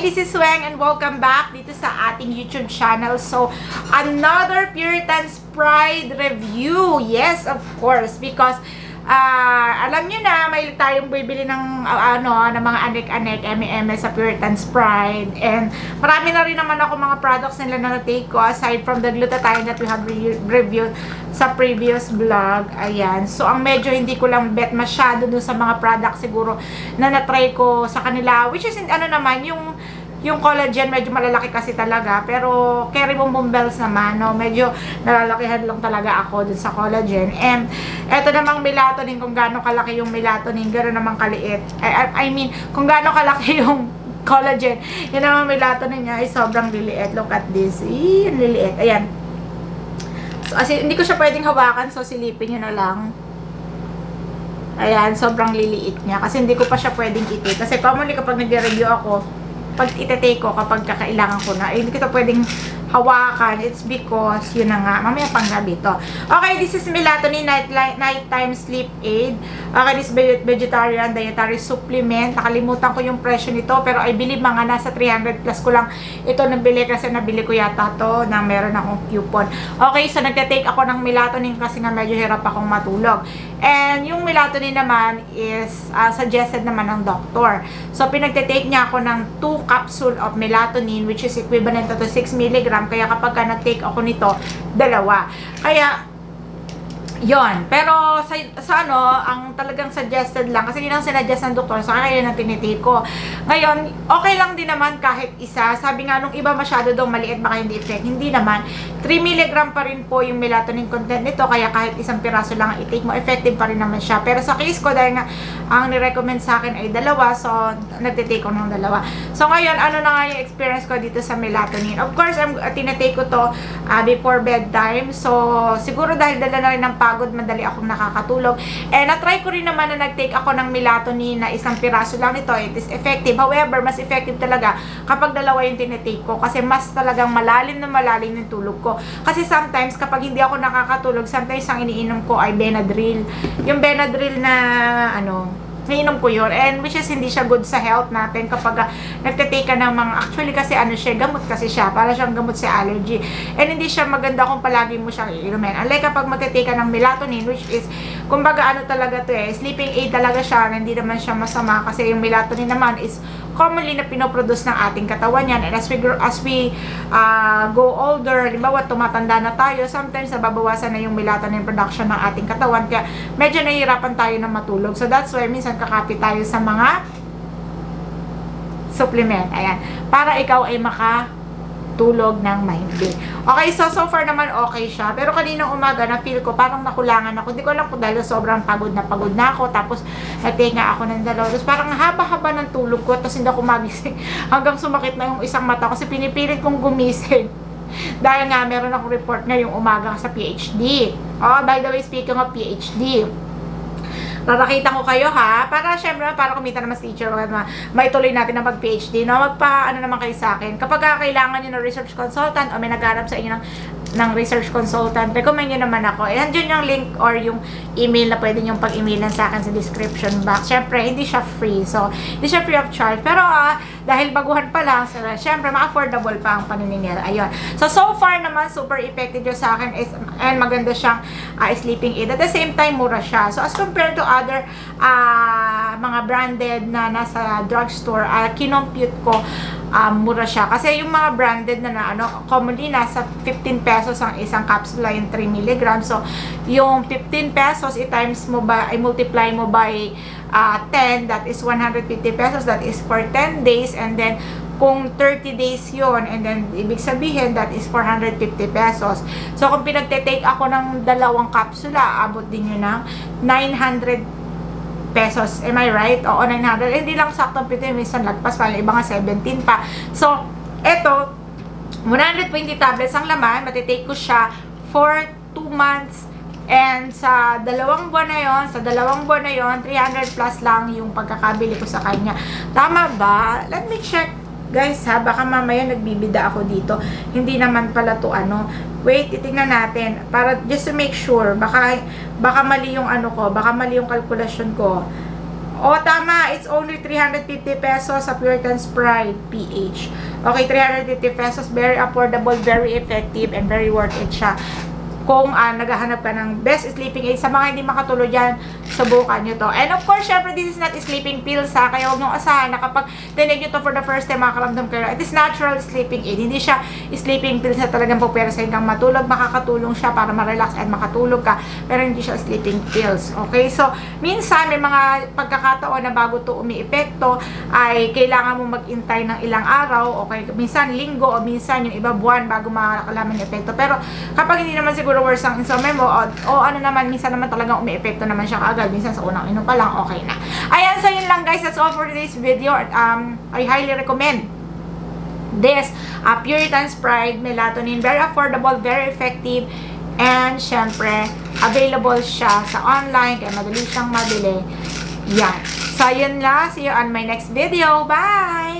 this is Weng and welcome back dito sa ating YouTube channel. So, another Puritans Pride review. Yes, of course, because alam nyo na, may tayong bibili ng ng mga anek-anek, sa Puritans Pride. And marami na rin naman ako mga products nila na na-take ko aside from the glutathione that we have reviewed sa previous vlog. Ayan. So, ang medyo hindi ko lang bet masyado dun sa mga products siguro na na-try ko sa kanila, which is naman, yung collagen, medyo malalaki kasi talaga. Pero, carry boom bells naman, no? Medyo nalalakihan lang talaga ako dun sa collagen. And, eto namang melatonin, kung gaano kalaki yung melatonin, gano'n namang kaliit. I mean, kung gaano kalaki yung collagen, yun namang melatonin niya ay sobrang liliit. Look at this. Ang liliit. Ayan. So, hindi ko siya pwedeng hawakan, so silipin nyo na lang. Ayan, sobrang liliit niya. Kasi hindi ko pa siya pwedeng itik. Kasi commonly kapag nag-review ako, pag itetake ko, kapag kakailangan ko na, hindi ko pwedeng hawakan. It's because, yun na nga, mamaya pang gabi to. Okay, this is melatonin nighttime sleep aid. Okay, this vegetarian dietary supplement. Nakalimutan ko yung presyo nito, pero I believe mga nasa 300 plus ko lang ito nabili kasi nabili ko yata to na meron akong coupon. Okay, so nagte-take ako ng melatonin kasi nga medyo hirap akong matulog. And yung melatonin naman is suggested naman ng doctor. So, pinagte-take niya ako ng 2 capsule of melatonin, which is equivalent to 6 mg. Kaya kapag nag-take ako nito, 2. Kaya, yon. Pero sa ang talagang suggested lang, kasi yun ang sinuggest ng doktor, sa kaya na tinitake ko. Ngayon, okay lang din naman kahit isa. Sabi nga nung iba masyado daw maliit, baka hindi effect. Hindi naman. 3 mg pa rin po yung melatonin content nito, kaya kahit isang piraso lang ang i-take mo, effective pa rin naman siya. Pero sa case ko, dahil nga ang nirecommend sa akin ay 2, so nagtitake ko ng 2. So ngayon, ano na nga yung experience ko dito sa melatonin? Of course, tinitake ko to before bedtime. So, siguro dahil dala na rin ng pagod, madali akong nakakatulog. And na-try ko rin naman na nag-take ako ng melatonin na isang piraso lang nito. It is effective. However, mas effective talaga kapag 2 yung tinitake ko. Kasi mas talagang malalim yung tulog ko. Kasi sometimes, kapag hindi ako nakakatulog, sometimes ang iniinom ko ay Benadryl. Yung Benadryl na, nainom ko yun. And which is hindi siya good sa health natin kapag nagtitake ka ng mga, actually kasi siya, gamot kasi siya. Para siyang gamot sa allergy. And hindi siya maganda kung palagi mo siyang iinumin. Unlike kapag magtitake ka ng melatonin, which is, kumbaga talaga to sleeping aid talaga siya. Hindi naman siya masama kasi yung melatonin naman is commonly na pinoproduce ng ating katawan yan. And as we go older, halimbawa tumatanda na tayo, sometimes nababawasan na yung melatonin production ng ating katawan, kaya medyo nahihirapan tayo na matulog. So that's why minsan kakapit tayo sa mga supplement. Ayan. Para ikaw ay makatulog ng mahimbing. Okay, so far naman okay siya. Pero kaninang umaga, na-feel ko parang nakulangan ako. Hindi ko alam kung dahil sobrang pagod na ako. Tapos, nag-take nga ako ng 2. Tapos, parang haba-haba ng tulog ko. Tapos, hindi ako magising. Hanggang sumakit na yung isang mata. Kasi pinipilit kong gumising. Dahil nga, meron akong report ngayong umaga sa PhD. Oh, by the way, speaking of PhD, rarakitan ko kayo ha, para syempre, para kumita naman sa teacher, maituloy natin na mag-PhD, no? Naman kayo sa akin. Kapag kailangan nyo ng research consultant o may nagharap sa inyo ng research consultant, recommend nyo naman ako. And dyan yung link or yung email na pwede nyo pag-emailan sa akin sa description box. Syempre, hindi siya free. So, hindi siya free of charge. Pero, dahil baguhan pa lang, so, syempre, ma-affordable pa ang paninira. Ayun. So far naman, super effective yung sa akin and maganda siyang sleeping aid. At the same time, mura siya. So, as compared to other mga branded na nasa drugstore, kinompute ko, mura siya. Kasi yung mga branded na commonly nasa 15 pesos ang isang capsule, yung 3 mg. So, yung 15 pesos, multiply mo by 10, that is 150 pesos. That is for 10 days. And then, kung 30 days yon, and then, ibig sabihin, that is 450 pesos. So, kung pinagte-take ako ng 2 kapsula, abot din yun ng 900 pesos. Am I right? Oo, 900. Hindi lang saktong 15, minsan lagpas pa, iba nga 17 pa. So, eto, 120 tablets ang laman, matitake ko siya for 2 months. And sa 2 buwan na yon, 300 plus lang yung pagkakabili ko sa kanya. Tama ba? Let me check, guys ha, baka mamaya nagbibida ako dito. Hindi naman pala to wait, titingnan natin para just to make sure, baka mali yung baka mali yung kalkulasyon ko. O, tama. It's only 350 pesos sa Puritans Pride PH. Okay, 350 pesos. Very affordable, very effective, and very worth it siya. Kung naghahanap ka ng best sleeping aid, sa mga hindi makatulog yan, subukan nyo to. And of course, syempre, this is not sleeping pills ha. Kaya huwag nyo asahan na kapag tinig nyo to for the first time, makakaramdam kayo. It is natural sleeping aid. Hindi siya sleeping pills na talagang pupwersahin kang matulog. Makakatulong siya para ma-relax at makatulog ka. Pero hindi siya sleeping pills. Okay? So, minsan, may mga pagkakataon na bago to umi-epekto, ay kailangan mo mag-intay ng ilang araw. Okay? Minsan, linggo o minsan yung iba buwan bago makakalaman yung epekto. Pero kapag hindi naman siguro worse ang insomnia mo, o ano naman, minsan naman talagang umi-epekto naman siya kaagad, minsan sa unang inom pa lang, okay na. Ayan, so yun lang guys, that's all for today's video. I highly recommend this Puritans Pride Melatonin. Very affordable, very effective, and syempre, available siya sa online, kaya madali siyang mabili. Yan. So yun lang, see you on my next video. Bye!